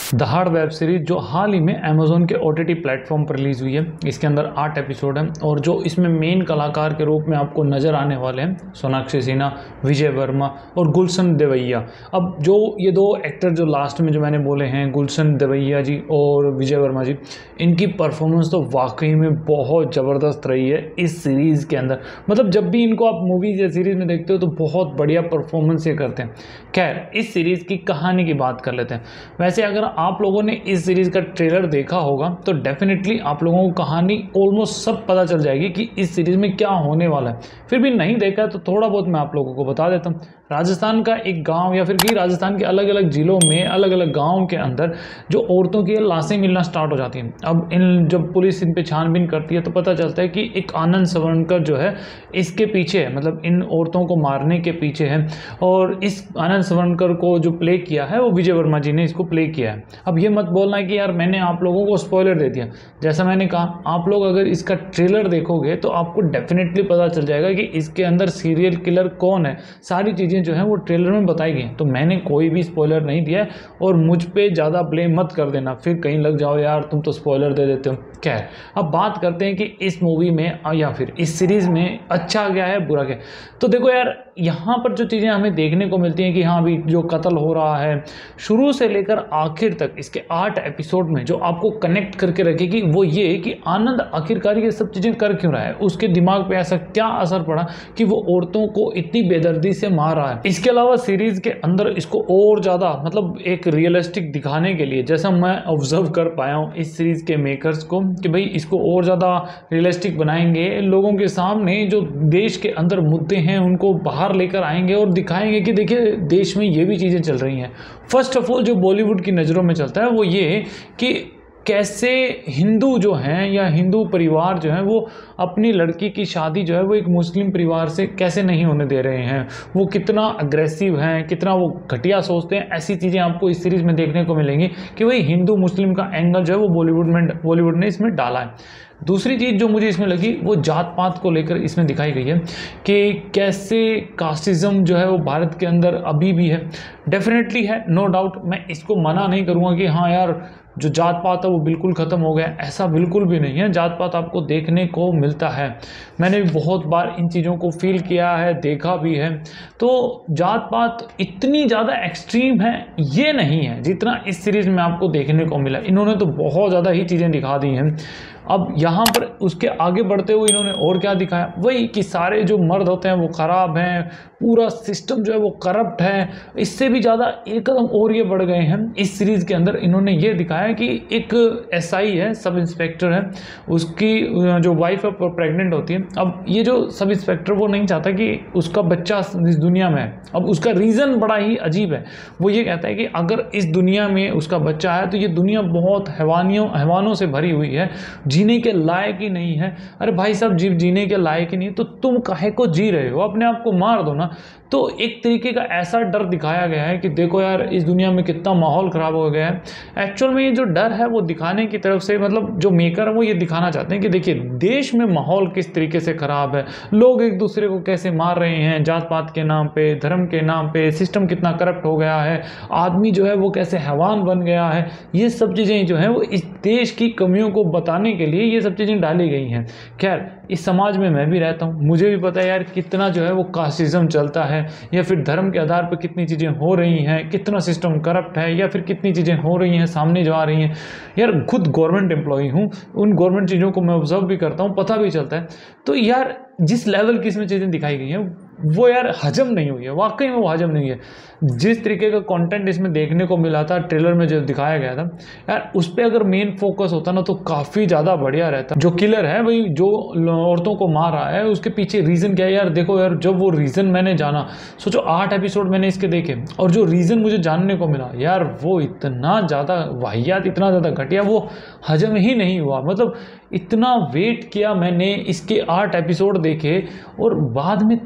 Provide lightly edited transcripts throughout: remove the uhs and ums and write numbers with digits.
दहाड़ web series जो हाल ही में अमेजोन के OTT प्लेटफॉर्म पर रिलीज़ हुई है। इसके अंदर 8 एपिसोड हैं और जो इसमें मेन कलाकार के रूप में आपको नज़र आने वाले हैं सोनाक्षी सिन्हा, विजय वर्मा और गुलशन देवैया। अब जो ये दो एक्टर जो लास्ट में जो मैंने बोले हैं, गुलशन देवैया जी और विजय वर्मा जी, इनकी परफॉर्मेंस तो वाकई में बहुत ज़बरदस्त रही है इस सीरीज़ के अंदर। मतलब जब भी इनको आप मूवीज़ या सीरीज़ में देखते हो तो बहुत बढ़िया परफॉर्मेंस ये करते हैं। खैर, इस सीरीज़ की कहानी की बात कर लेते हैं। वैसे अगर आप लोगों ने इस सीरीज़ का ट्रेलर देखा होगा तो डेफिनेटली आप लोगों को कहानी ऑलमोस्ट सब पता चल जाएगी कि इस सीरीज़ में क्या होने वाला है। फिर भी नहीं देखा तो थोड़ा बहुत मैं आप लोगों को बता देता हूँ। राजस्थान का एक गांव या फिर कि राजस्थान के अलग अलग ज़िलों में अलग अलग गाँव के अंदर जो औरतों की लाशें मिलना स्टार्ट हो जाती हैं। अब जब पुलिस इन पे छानबीन करती है तो पता चलता है कि एक आनंद सवरकर जो है इसके पीछे है, मतलब इन औरतों को मारने के पीछे है। और इस आनंद सवरकर को जो प्ले किया है वो विजय वर्मा जी ने इसको प्ले किया है। अब ये मत बोलना है कि यार मैंने आप लोगों को स्पॉइलर दे दिया। जैसा मैंने कहा, आप लोग अगर इसका ट्रेलर देखोगे तो आपको डेफिनेटली पता चल जाएगा कि इसके अंदर सीरियल किलर कौन है। सारी चीज़ें जो है वो ट्रेलर में बताई गई हैं। तो मैंने कोई भी स्पॉइलर नहीं दिया है और मुझ पे ज़्यादा ब्लेम मत कर देना, फिर कहीं लग जाओ यार तुम तो स्पॉइलर दे देते हो। खैर, अब बात करते हैं कि इस मूवी में या फिर इस सीरीज़ में अच्छा क्या है बुरा क्या है। तो देखो यार, यहाँ पर जो चीज़ें हमें देखने को मिलती हैं कि हाँ अभी जो कत्ल हो रहा है शुरू से लेकर आखिर तक इसके 8 एपिसोड में जो आपको कनेक्ट करके रखेगी वो ये कि आनंद आखिरकार ये सब चीज़ें कर क्यों रहा है, उसके दिमाग पे ऐसा क्या असर पड़ा कि वो औरतों को इतनी बेदर्दी से मार रहा है। इसके अलावा सीरीज़ के अंदर इसको और ज़्यादा मतलब एक रियलिस्टिक दिखाने के लिए, जैसा मैं ऑब्जर्व कर पाया हूँ इस सीरीज़ के मेकर्स को, कि भाई इसको और ज़्यादा रियलिस्टिक बनाएंगे, लोगों के सामने जो देश के अंदर मुद्दे हैं उनको बाहर लेकर आएंगे और दिखाएंगे कि देखिए देश में ये भी चीज़ें चल रही हैं। फर्स्ट ऑफ ऑल जो बॉलीवुड की नज़रों में चलता है वो ये कि कैसे हिंदू जो हैं या हिंदू परिवार जो है वो अपनी लड़की की शादी जो है वो एक मुस्लिम परिवार से कैसे नहीं होने दे रहे हैं, वो कितना अग्रेसिव हैं, कितना वो घटिया सोचते हैं। ऐसी चीज़ें आपको इस सीरीज़ में देखने को मिलेंगी कि भाई हिंदू मुस्लिम का एंगल जो है वो बॉलीवुड ने इसमें डाला है। दूसरी चीज़ जो मुझे इसमें लगी वो जात पात को लेकर इसमें दिखाई गई है कि कैसे कास्टिज़म जो है वो भारत के अंदर अभी भी है। डेफिनेटली है, नो डाउट। मैं इसको मना नहीं करूँगा कि हाँ यार जो जात पात है वो बिल्कुल ख़त्म हो गया, ऐसा बिल्कुल भी नहीं है। जात पात आपको देखने को मिलता है, मैंने भी बहुत बार इन चीज़ों को फील किया है, देखा भी है। तो जात पात इतनी ज़्यादा एक्सट्रीम है ये नहीं है जितना इस सीरीज़ में आपको देखने को मिला। इन्होंने तो बहुत ज़्यादा ही चीज़ें दिखा दी हैं। अब यहाँ पर उसके आगे बढ़ते हुए इन्होंने और क्या दिखाया, वही कि सारे जो मर्द होते हैं वो ख़राब हैं, पूरा सिस्टम जो है वो करप्ट है। इससे भी ज़्यादा एक कदम और ये बढ़ गए हैं इस सीरीज़ के अंदर। इन्होंने ये दिखाया कि एक SI है, सब इंस्पेक्टर है, उसकी जो वाइफ है प्रेग्नेंट होती है। अब ये जो सब इंस्पेक्टर वो नहीं चाहता कि उसका बच्चा इस दुनिया में है। अब उसका रीज़न बड़ा ही अजीब है। वो ये कहता है कि अगर इस दुनिया में उसका बच्चा है तो ये दुनिया बहुत हैवानों से भरी हुई है, जीने के लायक ही नहीं है। अरे भाई साहब, जीव जीने के लायक ही नहीं तो तुम काहे को जी रहे हो, अपने आप को मार दो ना। तो एक तरीके का ऐसा डर दिखाया गया है कि देखो यार इस दुनिया में कितना माहौल ख़राब हो गया है। एक्चुअल में ये जो डर है वो दिखाने की तरफ से, मतलब जो मेकर है वो ये दिखाना चाहते हैं कि देखिए देश में माहौल किस तरीके से ख़राब है, लोग एक दूसरे को कैसे मार रहे हैं जात पात के नाम पे, धर्म के नाम पे, सिस्टम कितना करप्ट हो गया है, आदमी जो है वो कैसे हैवान बन गया है। ये सब चीज़ें जो हैं वो इस देश की कमियों को बताने के लिए ये सब चीज़ें डाली गई हैं। खैर, इस समाज में मैं भी रहता हूँ, मुझे भी पता है यार कितना जो है वो कास्टिज़म चलता है, या फिर धर्म के आधार पर कितनी चीज़ें हो रही हैं, कितना सिस्टम करप्ट है, या फिर कितनी चीज़ें हो रही हैं सामने जो आ रही हैं। यार खुद गवर्नमेंट एम्प्लॉई हूँ, उन गवर्नमेंट चीज़ों को मैं ऑब्जर्व भी करता हूँ, पता भी चलता है। तो यार जिस लेवल की इसमें चीज़ें दिखाई गई हैं वो यार हजम नहीं हुई है, वाकई में वो हजम नहीं है। जिस तरीके का कंटेंट इसमें देखने को मिला था ट्रेलर में जो दिखाया गया था यार, उस पर अगर मेन फोकस होता ना तो काफ़ी ज़्यादा बढ़िया रहता। जो किलर है भाई, जो औरतों को मार रहा है, उसके पीछे रीज़न क्या है यार। देखो यार, जब वो रीज़न मैंने जाना, सोचो 8 एपिसोड मैंने इसके देखे और जो रीज़न मुझे जानने को मिला यार वो इतना ज़्यादा वाहियात, इतना ज़्यादा घटिया, वो हजम ही नहीं हुआ। मतलब इतना वेट किया मैंने इसके 8 एपिसोड देखे और बाद में तुम क्या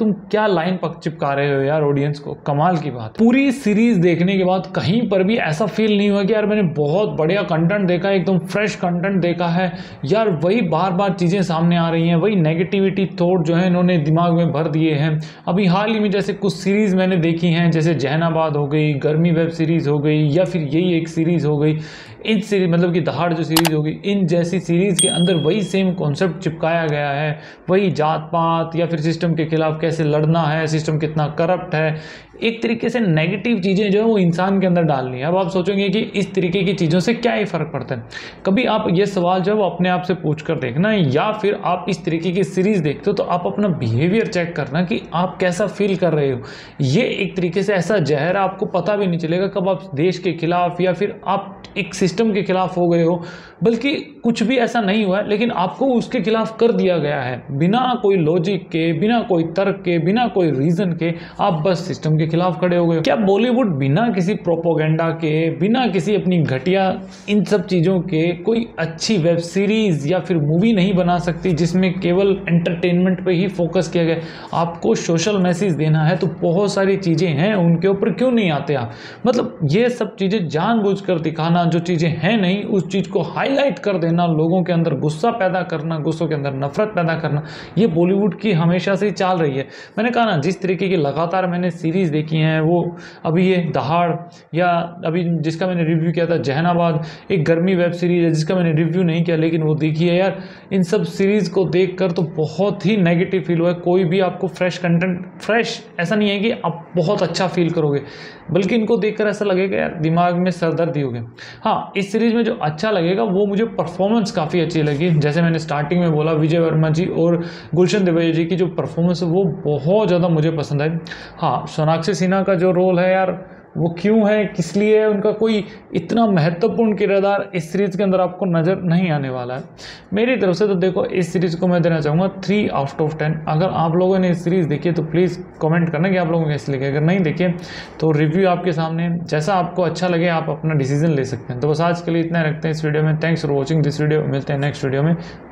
क्या लाइन पक चिपका रहे हो यार ऑडियंस को, कमाल की बात। पूरी सीरीज देखने के बाद कहीं पर भी ऐसा फील नहीं हुआ कि यार मैंने बहुत बढ़िया कंटेंट देखा है, एकदम फ्रेश कंटेंट देखा है यार। वही बार बार चीज़ें सामने आ रही हैं, वही नेगेटिविटी थॉट जो है इन्होंने दिमाग में भर दिए हैं। अभी हाल ही में जैसे कुछ सीरीज़ मैंने देखी हैं, जैसे जहानाबाद हो गई, गर्मी वेब सीरीज़ हो गई, या फिर यही एक सीरीज़ हो गई, इन सीरीज मतलब कि दहाड़ जो सीरीज़ होगी, इन जैसी सीरीज़ के अंदर वही सेम कॉन्सेप्ट चिपकाया गया है। वही जात पात या फिर सिस्टम के खिलाफ कैसे लड़ना है, सिस्टम कितना करप्ट है, एक तरीके से नेगेटिव चीज़ें जो है वो इंसान के अंदर डालनी है। अब आप सोचेंगे कि इस तरीके की चीज़ों से क्या ही फ़र्क पड़ता है। कभी आप ये सवाल जो है वो अपने आप से पूछ कर देखना है, या फिर आप इस तरीके की सीरीज़ देखते हो तो आप अपना बिहेवियर चेक करना कि आप कैसा फील कर रहे हो। ये एक तरीके से ऐसा जहर आपको पता भी नहीं चलेगा कब आप देश के खिलाफ या फिर आप एक सिस्टम के खिलाफ हो गए हो, बल्कि कुछ भी ऐसा नहीं हुआ है लेकिन आपको उसके खिलाफ कर दिया गया है बिना कोई लॉजिक के, बिना कोई तर्क के, बिना कोई रीज़न के। आप बस सिस्टम के खिलाफ खड़े हो गए। क्या बॉलीवुड बिना किसी प्रोपोगेंडा के, बिना किसी अपनी घटिया इन सब चीज़ों के कोई अच्छी वेब सीरीज़ या फिर मूवी नहीं बना सकती जिसमें केवल एंटरटेनमेंट पे ही फोकस किया गया? आपको सोशल मैसेज देना है तो बहुत सारी चीज़ें हैं, उनके ऊपर क्यों नहीं आते आप? मतलब ये सब चीज़ें जानबूझकर दिखाना, जो चीज़ें हैं नहीं उस चीज़ को हाईलाइट कर देना, लोगों के अंदर गुस्सा पैदा करना, गुस्सों के अंदर नफरत पैदा करना, ये बॉलीवुड की हमेशा से ही चाल रही है। मैंने कहा ना, जिस तरीके की लगातार मैंने सीरीज़ देखी हैं, वो अभी ये दहाड़, या अभी जिसका मैंने रिव्यू किया था जहानाबाद, एक गर्मी वेब सीरीज़ है जिसका मैंने रिव्यू नहीं किया लेकिन वो देखी है यार। इन सब सीरीज़ को देख कर तो बहुत ही नेगेटिव फील हुआ है। कोई भी आपको फ्रेश कंटेंट, फ्रेश ऐसा नहीं है कि आप बहुत अच्छा फील करोगे, बल्कि इनको देखकर ऐसा लगेगा यार दिमाग में सरदर्दी हो गया। हाँ, इस सीरीज़ में जो अच्छा लगेगा वो मुझे परफॉर्मेंस काफ़ी अच्छी लगी। जैसे मैंने स्टार्टिंग में बोला, विजय वर्मा जी और गुलशन देवैया जी की जो परफॉर्मेंस है वो बहुत ज़्यादा मुझे पसंद आई। हाँ, सोनाक्षी सिन्हा का जो रोल है यार, वो क्यों है, किस लिए है, उनका कोई इतना महत्वपूर्ण किरदार इस सीरीज़ के अंदर आपको नज़र नहीं आने वाला है। मेरी तरफ से तो देखो, इस सीरीज़ को मैं देना चाहूँगा 3 आउट ऑफ 10। अगर आप लोगों ने इस सीरीज़ देखी है तो प्लीज़ कमेंट करना कि आप लोगों को कैसी लगी। अगर नहीं देखिए तो रिव्यू आपके सामने, जैसा आपको अच्छा लगे आप अपना डिसीजन ले सकते हैं। तो बस आज के लिए इतना रखते हैं इस वीडियो में। Thanks for watching this video. मिलते हैं नेक्स्ट वीडियो में।